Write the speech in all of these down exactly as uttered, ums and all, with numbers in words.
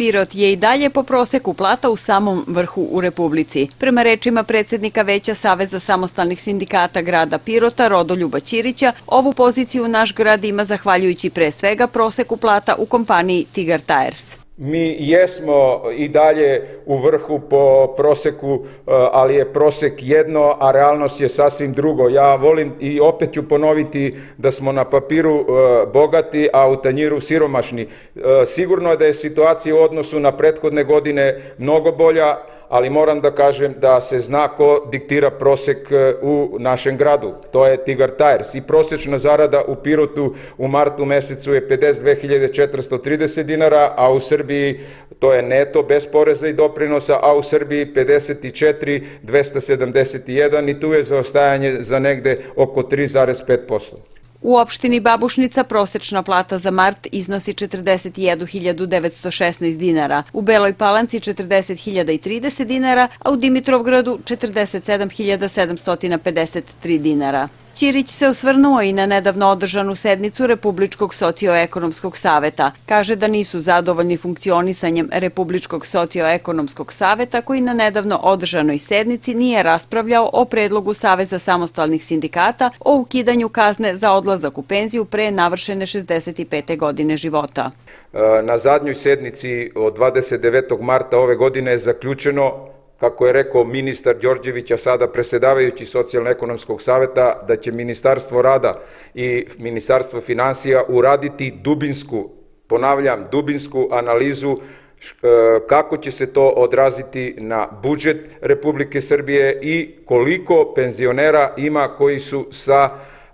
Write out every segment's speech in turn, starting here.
Pirot je i dalje po proseku plata u samom vrhu u Republici. Prema rečima predsjednika Veća Saveza samostalnih sindikata grada Pirota, Rodoljuba Ćirića, ovu poziciju naš grad ima zahvaljujući pre svega proseku plata u kompaniji Tigar Tires. Mi jesmo i dalje u vrhu po proseku, ali je prosek jedno, a realnost je sasvim drugo. Ja volim i opet ću ponoviti da smo na papiru bogati, a u tanjiru siromašni. Sigurno je da je situacija u odnosu na prethodne godine mnogo bolja, ali moram da kažem da se zna ko diktira prosek u našem gradu. To je Tigar Tires. I prosečna zarada u Pirotu u martu mesecu je pedeset dve hiljade četiristo trideset dinara, a u Srbiji to je neto bez poreza i doprinosa, a u Srbiji pedeset četiri hiljade dvesta sedamdeset jedan i tu je zaostajanje za negde oko tri zarez pet posto. U opštini Babušnica prosečna plata za mart iznosi četrdeset jednu hiljadu devetsto šesnaest dinara, u Beloj Palanci četrdeset hiljada trideset dinara, a u Dimitrovgradu četrdeset sedam hiljada sedamsto pedeset tri dinara. Ćirić se osvrnuo i na nedavno održanu sednicu Republičkog socioekonomskog saveta. Kaže da nisu zadovoljni funkcionisanjem Republičkog socioekonomskog saveta koji na nedavno održanoj sednici nije raspravljao o predlogu Saveza samostalnih sindikata o ukidanju kazne za odlazak u penziju pre navršene šezdeset pete godine života. Na zadnjoj sednici od dvadeset devetog marta ove godine je zaključeno, kako je rekao ministar Đorđević, a sada presedavajući Socijalno-ekonomskog saveta, da će Ministarstvo rada i Ministarstvo finansija uraditi dubinsku, ponavljam, dubinsku analizu kako će se to odraziti na budžet Republike Srbije i koliko penzionera ima koji su sa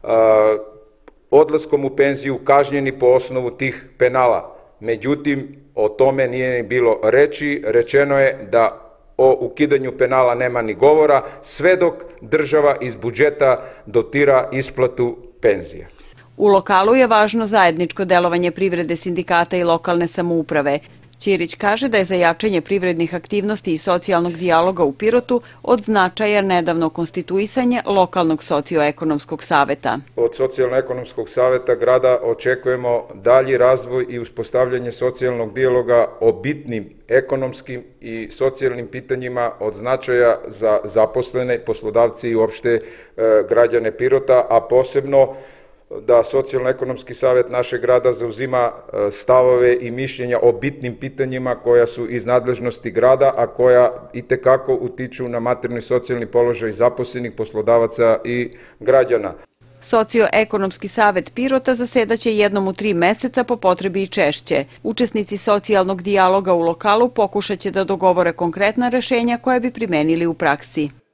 odlaskom u penziju kažnjeni po osnovu tih penala. Međutim, o tome nije ni bilo reči, rečeno je da o ukidanju penala nema ni govora, sve dok država iz budžeta dotira isplatu penzija. U lokalu je važno zajedničko delovanje privrede, sindikata i lokalne samouprave. Ćirić kaže da je za jačanje privrednih aktivnosti i socijalnog dijaloga u Pirotu od značaja nedavno konstituisanje lokalnog socioekonomskog saveta. Od Socijalno-ekonomskog saveta grada očekujemo dalji razvoj i uspostavljanje socijalnog dijaloga o bitnim ekonomskim i socijalnim pitanjima od značaja za zaposlene, poslodavci i uopšte građane Pirota, a posebno da Socijalno-ekonomski savet našeg grada zauzima stavove i mišljenja o bitnim pitanjima koja su iz nadležnosti grada, a koja itekako utiču na materijalni i socijalni položaj zaposlenih, poslodavaca i građana. Socioekonomski savet Pirota zasedaće jednom u tri meseca, po potrebi i češće. Učesnici socijalnog dijaloga u lokalu pokušaće da dogovore konkretna rešenja koje bi primenili u praksi.